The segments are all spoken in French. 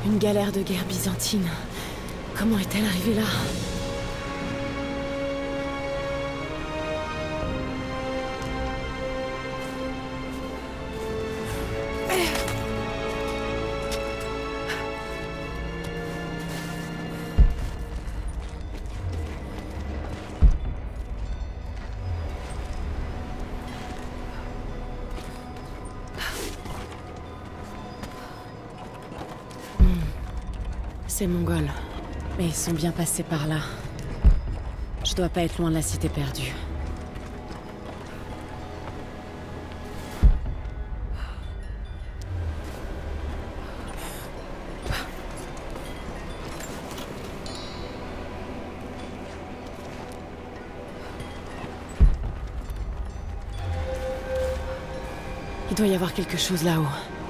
Une galère de guerre byzantine. Comment est-elle arrivée là? C'est mongol. Mais ils sont bien passés par là. Je dois pas être loin de la cité perdue. Il doit y avoir quelque chose là-haut.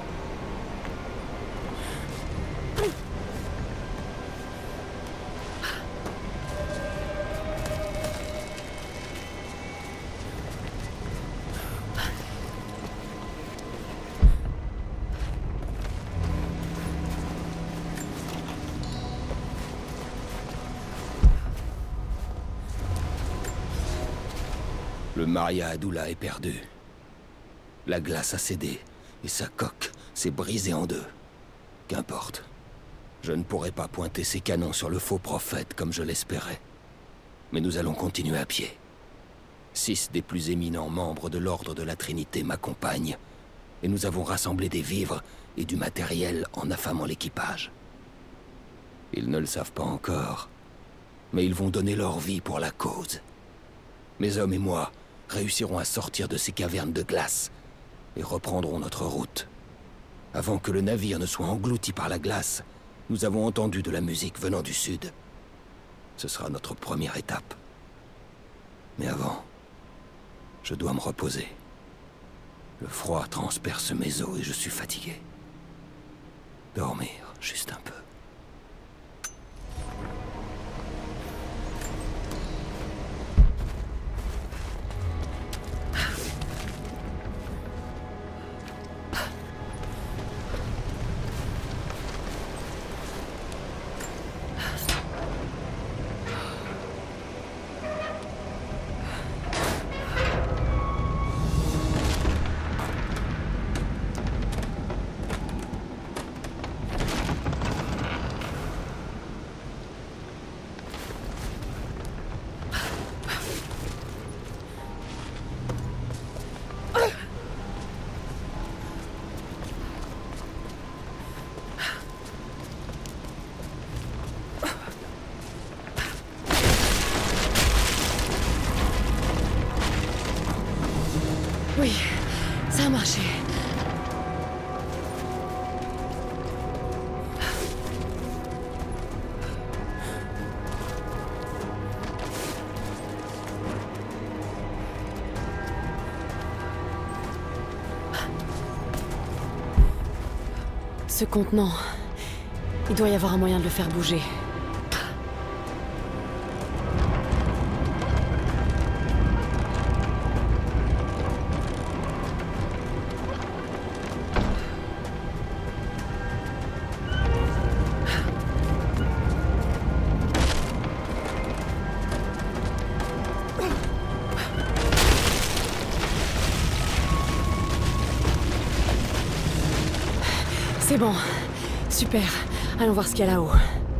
Le Maria Adoula est perdu. La glace a cédé, et sa coque s'est brisée en deux. Qu'importe. Je ne pourrai pas pointer ces canons sur le faux prophète comme je l'espérais. Mais nous allons continuer à pied. 6 des plus éminents membres de l'Ordre de la Trinité m'accompagnent, et nous avons rassemblé des vivres et du matériel en affamant l'équipage. Ils ne le savent pas encore, mais ils vont donner leur vie pour la cause. Mes hommes et moi réussirons à sortir de ces cavernes de glace et reprendrons notre route. Avant que le navire ne soit englouti par la glace, nous avons entendu de la musique venant du sud. Ce sera notre première étape. Mais avant, je dois me reposer. Le froid transperce mes os et je suis fatigué. Dormir, juste un peu. Oui, ça a marché. Ce contenant, il doit y avoir un moyen de le faire bouger. C'est bon. Super. Allons voir ce qu'il y a là-haut.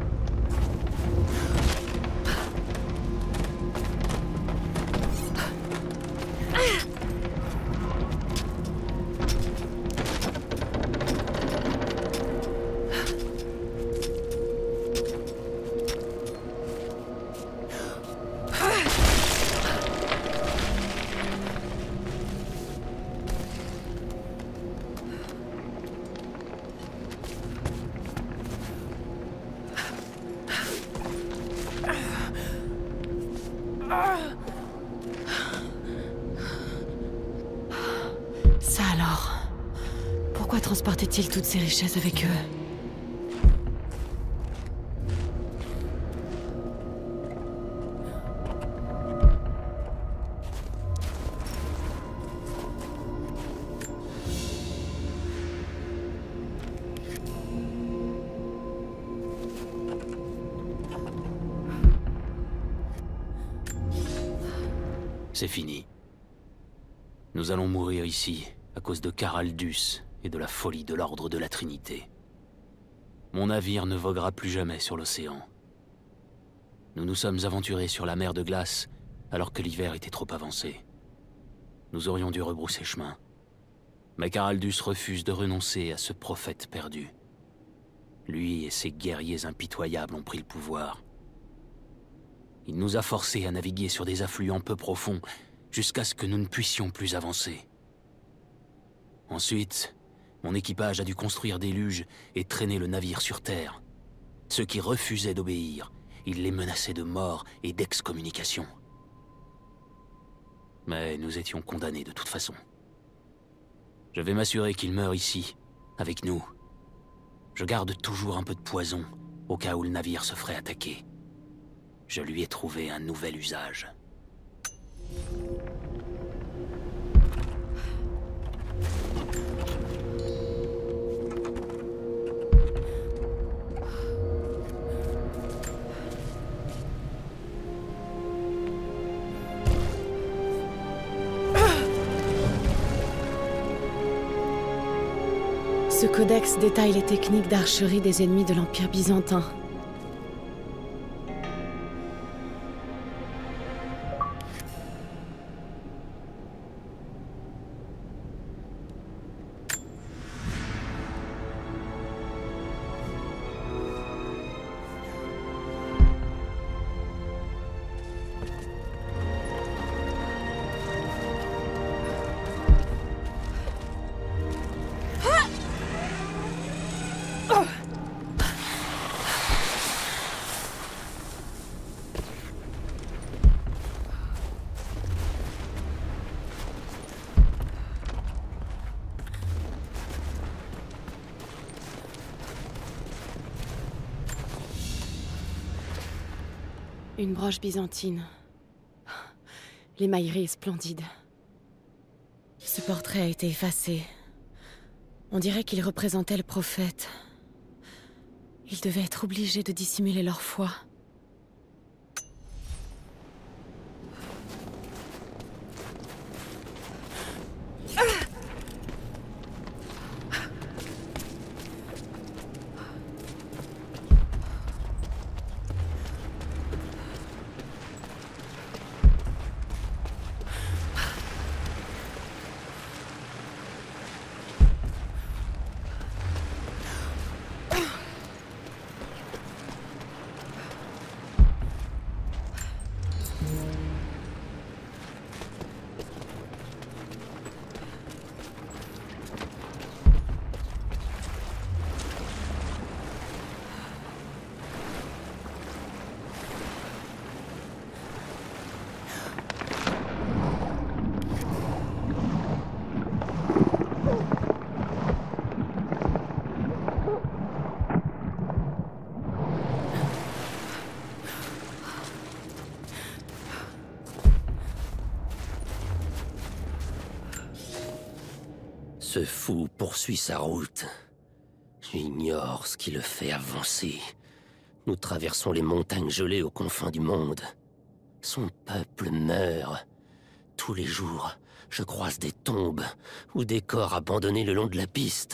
Ça alors? Pourquoi transportait-il toutes ces richesses avec eux? C'est fini. Nous allons mourir ici, à cause de Caraldus et de la folie de l'Ordre de la Trinité. Mon navire ne voguera plus jamais sur l'océan. Nous nous sommes aventurés sur la mer de glace, alors que l'hiver était trop avancé. Nous aurions dû rebrousser chemin. Mais Caraldus refuse de renoncer à ce prophète perdu. Lui et ses guerriers impitoyables ont pris le pouvoir. Il nous a forcés à naviguer sur des affluents peu profonds, jusqu'à ce que nous ne puissions plus avancer. Ensuite, mon équipage a dû construire des luges et traîner le navire sur terre. Ceux qui refusaient d'obéir, il les menaçait de mort et d'excommunication. Mais nous étions condamnés de toute façon. Je vais m'assurer qu'il meure ici, avec nous. Je garde toujours un peu de poison, au cas où le navire se ferait attaquer. Je lui ai trouvé un nouvel usage. Ce codex détaille les techniques d'archerie des ennemis de l'Empire byzantin. Une broche byzantine. L'émaillerie est splendide. Ce portrait a été effacé. On dirait qu'il représentait le prophète. Ils devaient être obligés de dissimuler leur foi. Ce fou poursuit sa route. J'ignore ce qui le fait avancer. Nous traversons les montagnes gelées aux confins du monde. Son peuple meurt. Tous les jours, je croise des tombes ou des corps abandonnés le long de la piste.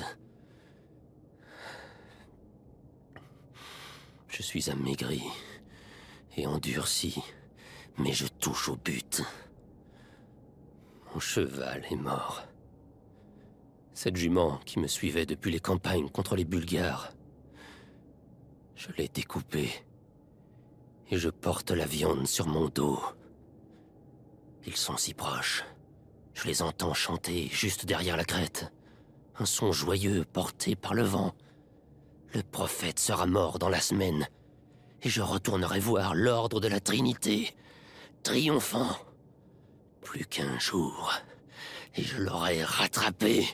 Je suis amaigri et endurci, mais je touche au but. Mon cheval est mort. Cette jument qui me suivait depuis les campagnes contre les Bulgares. Je l'ai découpée. Et je porte la viande sur mon dos. Ils sont si proches. Je les entends chanter juste derrière la crête. Un son joyeux porté par le vent. Le prophète sera mort dans la semaine. Et je retournerai voir l'ordre de la Trinité, triomphant. Plus qu'un jour. Et je l'aurai rattrapé.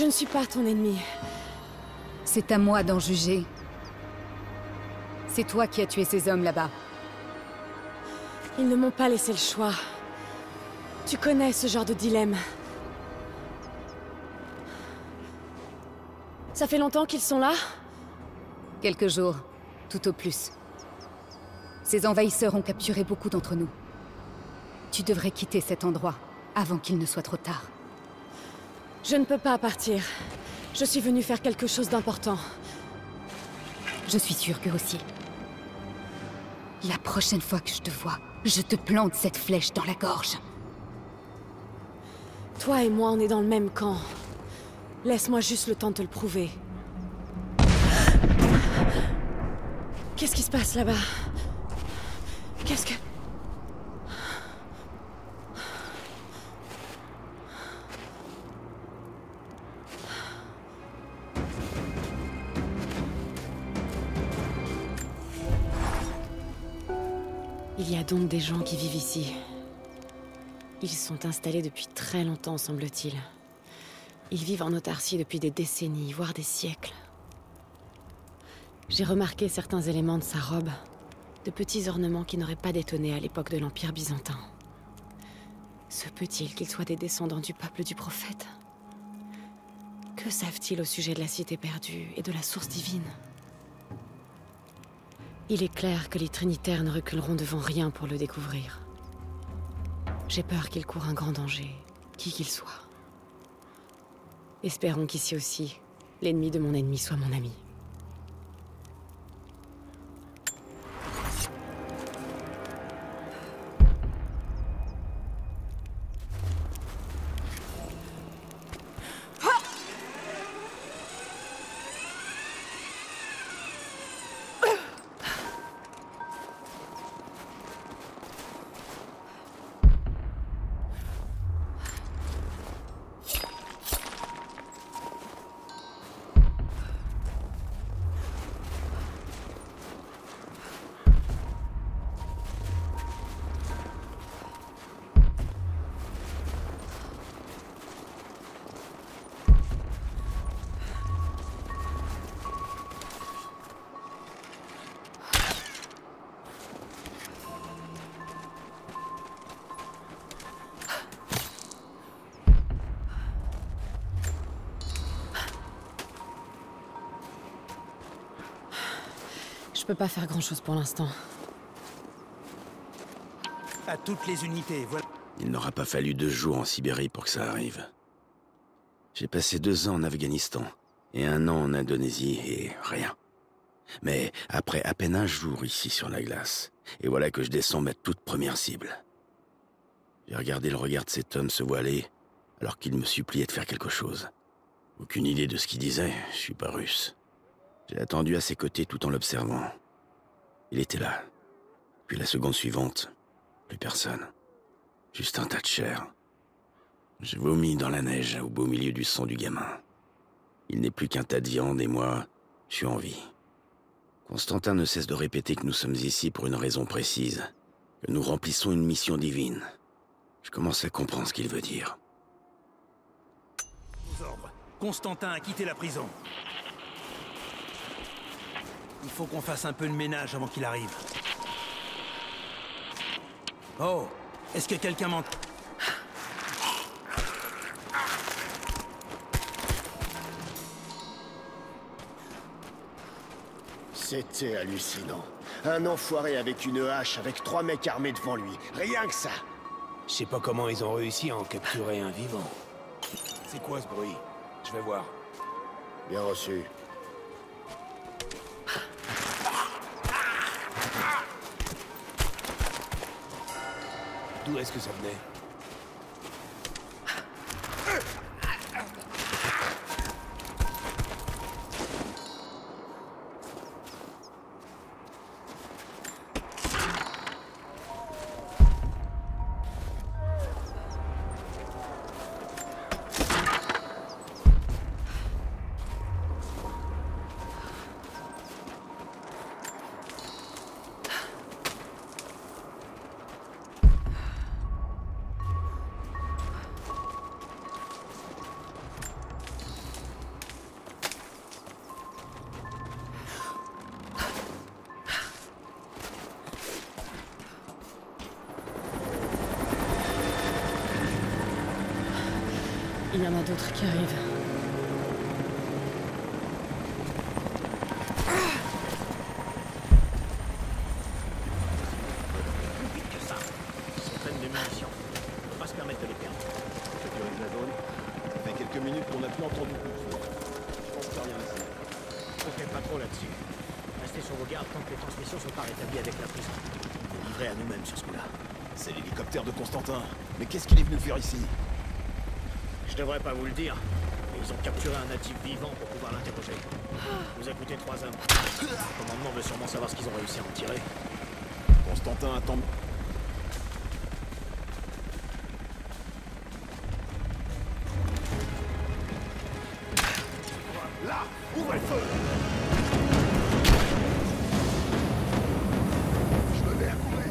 Je ne suis pas ton ennemi. C'est à moi d'en juger. C'est toi qui as tué ces hommes là-bas. Ils ne m'ont pas laissé le choix. Tu connais ce genre de dilemme. Ça fait longtemps qu'ils sont là? Quelques jours, tout au plus. Ces envahisseurs ont capturé beaucoup d'entre nous. Tu devrais quitter cet endroit, avant qu'il ne soit trop tard. Je ne peux pas partir. Je suis venue faire quelque chose d'important. Je suis sûre que aussi. La prochaine fois que je te vois, je te plante cette flèche dans la gorge. Toi et moi, on est dans le même camp. Laisse-moi juste le temps de te le prouver. Qu'est-ce qui se passe là-bas? Qu'est-ce que... Il y a donc des gens qui vivent ici. Ils sont installés depuis très longtemps, semble-t-il. Ils vivent en autarcie depuis des décennies, voire des siècles. J'ai remarqué certains éléments de sa robe, de petits ornements qui n'auraient pas détonné à l'époque de l'Empire byzantin. Se peut-il qu'ils soient des descendants du peuple du prophète? Que savent-ils au sujet de la cité perdue et de la source divine? Il est clair que les Trinitaires ne reculeront devant rien pour le découvrir. J'ai peur qu'il court un grand danger, qui qu'il soit. Espérons qu'ici aussi, l'ennemi de mon ennemi soit mon ami. Je peux pas faire grand-chose pour l'instant. À toutes les unités, voilà. Il n'aura pas fallu 2 jours en Sibérie pour que ça arrive. J'ai passé 2 ans en Afghanistan et 1 an en Indonésie et rien. Mais après à peine 1 jour ici sur la glace, et voilà que je descends ma toute première cible. J'ai regardé le regard de cet homme se voiler alors qu'il me suppliait de faire quelque chose. Aucune idée de ce qu'il disait, je suis pas russe. J'ai attendu à ses côtés tout en l'observant. Il était là. Puis la seconde suivante, plus personne. Juste un tas de chair. J'ai vomi dans la neige au beau milieu du sang du gamin. Il n'est plus qu'un tas de viande et moi, je suis en vie. Constantin ne cesse de répéter que nous sommes ici pour une raison précise, que nous remplissons une mission divine. Je commence à comprendre ce qu'il veut dire. Aux ordres. Constantin a quitté la prison. Il faut qu'on fasse un peu de ménage avant qu'il arrive. Oh, est-ce que quelqu'un m'entend? C'était hallucinant. Un enfoiré avec une hache, avec 3 mecs armés devant lui. Rien que ça. Je sais pas comment ils ont réussi à en capturer un vivant. C'est quoi ce bruit? Je vais voir. Bien reçu. D'où est-ce que ça venait? il y en a d'autres qui arrivent. C'est l'hélicoptère de Constantin. Mais qu'est-ce qu'il est venu faire ici? Je devrais pas vous le dire, mais ils ont capturé un natif vivant pour pouvoir l'interroger. Vous a coûté 3 hommes. Le commandement veut sûrement savoir ce qu'ils ont réussi à en tirer. Constantin attend... Là! Ouvrez le feu! Je me mets à courir!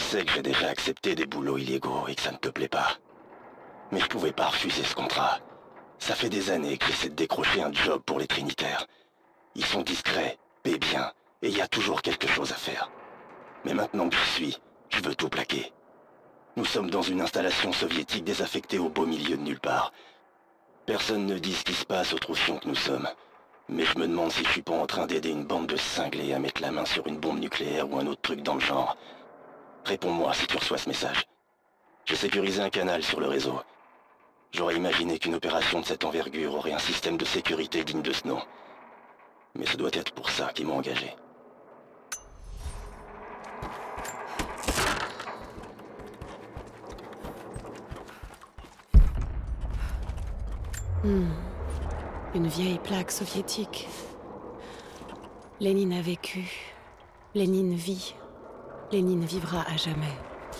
sais que j'ai déjà accepté des boulots illégaux et que ça ne te plaît pas. Mais je pouvais pas refuser ce contrat. Ça fait des années que j'essaie de décrocher un job pour les Trinitaires. Ils sont discrets, paient bien, et il y a toujours quelque chose à faire. Mais maintenant que j'y suis, je veux tout plaquer. Nous sommes dans une installation soviétique désaffectée au beau milieu de nulle part. Personne ne dit ce qui se passe aux troufions que nous sommes. Mais je me demande si je suis pas en train d'aider une bande de cinglés à mettre la main sur une bombe nucléaire ou un autre truc dans le genre. Réponds-moi si tu reçois ce message. J'ai sécurisé un canal sur le réseau. J'aurais imaginé qu'une opération de cette envergure aurait un système de sécurité digne de ce nom. Mais ce doit être pour ça qu'ils m'ont engagé. Une vieille plaque soviétique. Lénine a vécu. Lénine vit. Lénine vivra à jamais.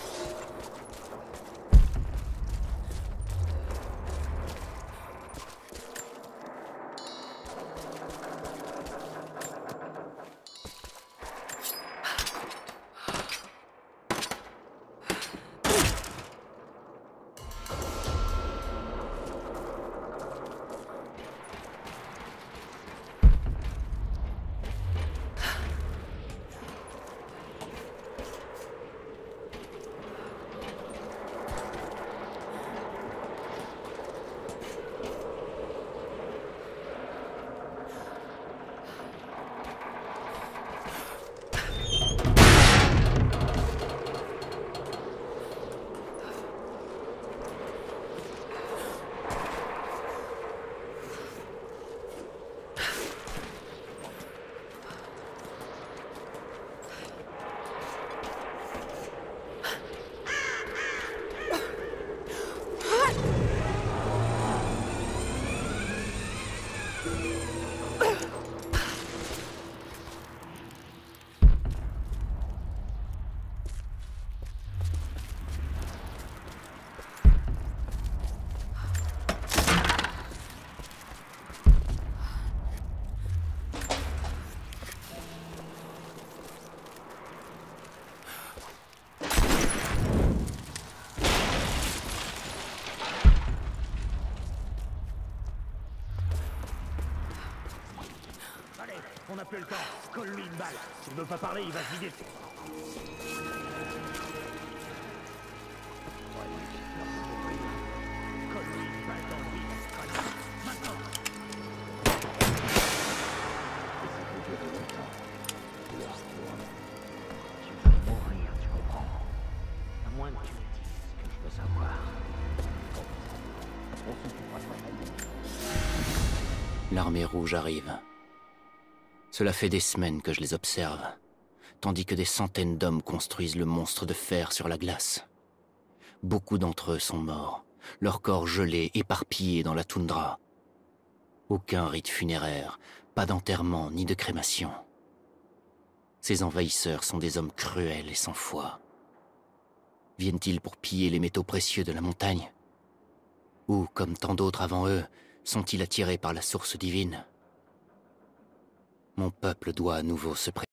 On n'a plus le temps. Colle-lui une balle. S'il veut pas parler, il va se vider. Colle-lui une balle dans le vide. Maintenant. Tu vas mourir, tu comprends? À moins que tu me dises ce que je veux savoir. L'armée rouge arrive. Cela fait des semaines que je les observe, tandis que des centaines d'hommes construisent le monstre de fer sur la glace. Beaucoup d'entre eux sont morts, leurs corps gelés, éparpillés dans la toundra. Aucun rite funéraire, pas d'enterrement ni de crémation. Ces envahisseurs sont des hommes cruels et sans foi. Viennent-ils pour piller les métaux précieux de la montagne? Ou, comme tant d'autres avant eux, sont-ils attirés par la source divine? Mon peuple doit à nouveau se préparer.